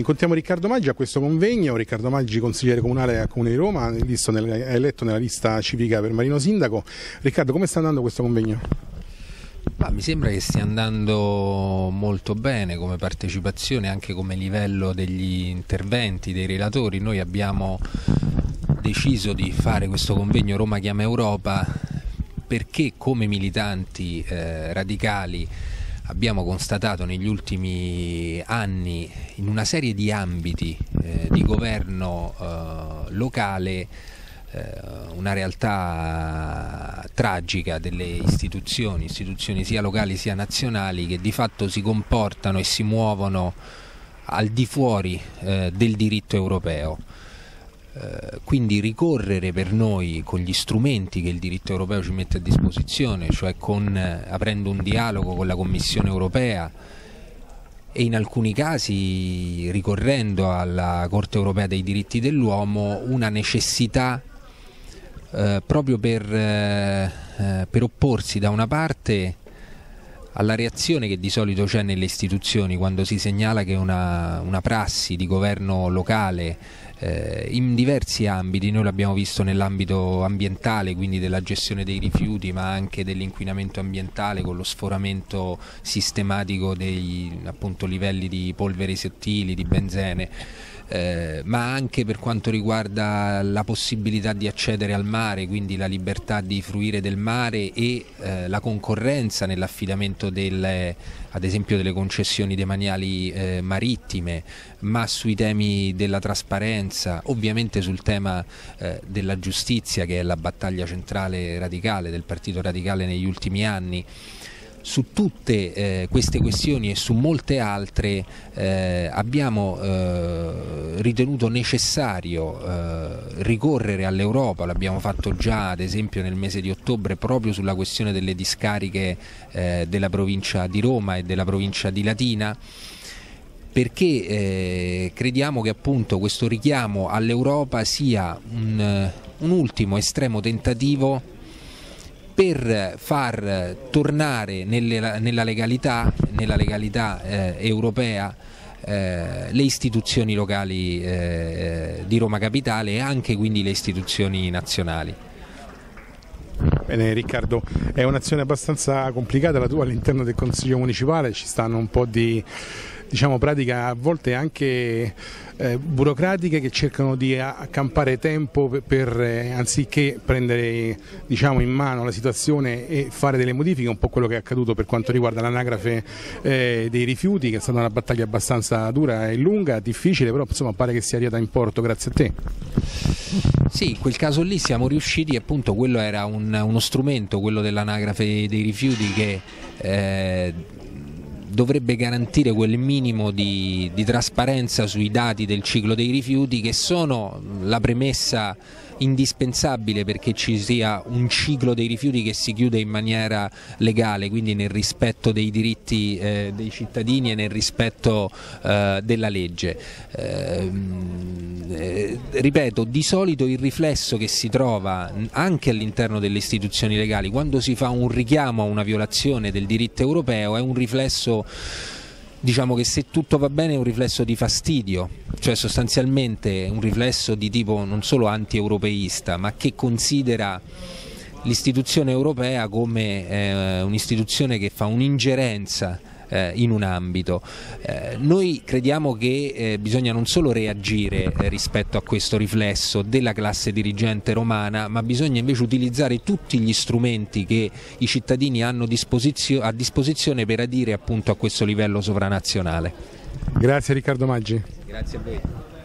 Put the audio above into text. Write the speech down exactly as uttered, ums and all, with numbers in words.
Incontriamo Riccardo Maggi a questo convegno. Riccardo Maggi, consigliere comunale al Comune di Roma, è eletto nella lista civica per Marino Sindaco. Riccardo, come sta andando questo convegno? Ah, mi sembra che stia andando molto bene come partecipazione, anche come livello degli interventi dei relatori. Noi abbiamo deciso di fare questo convegno Roma Chiama Europa perché come militanti eh, radicali abbiamo constatato negli ultimi anni in una serie di ambiti eh, di governo eh, locale eh, una realtà tragica delle istituzioni, istituzioni sia locali sia nazionali, che di fatto si comportano e si muovono al di fuori eh, del diritto europeo. Quindi ricorrere per noi con gli strumenti che il diritto europeo ci mette a disposizione, cioè con, aprendo un dialogo con la Commissione europea e in alcuni casi ricorrendo alla Corte europea dei diritti dell'uomo, una necessità eh, proprio per, eh, per opporsi da una parte alla reazione che di solito c'è nelle istituzioni quando si segnala che una, una prassi di governo locale eh, in diversi ambiti, noi l'abbiamo visto nell'ambito ambientale, quindi della gestione dei rifiuti, ma anche dell'inquinamento ambientale con lo sforamento sistematico dei appunto, livelli di polveri sottili, di benzene, eh, ma anche per quanto riguarda la possibilità di accedere al mare, quindi la libertà di fruire del mare e eh, la concorrenza nell'affidamento del, ad esempio delle concessioni demaniali eh, marittime, ma sui temi della trasparenza, ovviamente sul tema eh, della giustizia, che è la battaglia centrale radicale del Partito Radicale negli ultimi anni. Su tutte eh, queste questioni e su molte altre eh, abbiamo eh, ritenuto necessario eh, ricorrere all'Europa. L'abbiamo fatto già ad esempio nel mese di ottobre proprio sulla questione delle discariche eh, della provincia di Roma e della provincia di Latina, perché eh, crediamo che appunto questo richiamo all'Europa sia un, un ultimo estremo tentativo per far tornare nelle, nella legalità, nella legalità eh, europea eh, le istituzioni locali eh, di Roma Capitale e anche quindi le istituzioni nazionali. Bene Riccardo, è un'azione abbastanza complicata la tua all'interno del Consiglio Municipale, ci stanno un po' di diciamo pratiche a volte anche eh, burocratiche che cercano di accampare tempo per, per eh, anziché prendere diciamo in mano la situazione e fare delle modifiche, un po' quello che è accaduto per quanto riguarda l'anagrafe eh, dei rifiuti, che è stata una battaglia abbastanza dura e lunga, difficile, però insomma pare che sia arrivata in porto grazie a te. Sì, in quel caso lì siamo riusciti, appunto quello era un, uno strumento, quello dell'anagrafe dei rifiuti, che eh, dovrebbe garantire quel minimo di, di trasparenza sui dati del ciclo dei rifiuti, che sono la premessa indispensabile perché ci sia un ciclo dei rifiuti che si chiude in maniera legale, quindi nel rispetto dei diritti eh, dei cittadini e nel rispetto eh, della legge. Eh, eh, ripeto, di solito il riflesso che si trova anche all'interno delle istituzioni legali quando si fa un richiamo a una violazione del diritto europeo è un riflesso, diciamo che se tutto va bene è un riflesso di fastidio, cioè sostanzialmente un riflesso di tipo non solo anti-europeista, ma che considera l'istituzione europea come eh, un'istituzione che fa un'ingerenza eh, in un ambito. Eh, noi crediamo che eh, bisogna non solo reagire eh, rispetto a questo riflesso della classe dirigente romana, ma bisogna invece utilizzare tutti gli strumenti che i cittadini hanno disposizio- a disposizione per adire appunto a questo livello sovranazionale. Grazie Riccardo Maggi. Grazie a voi.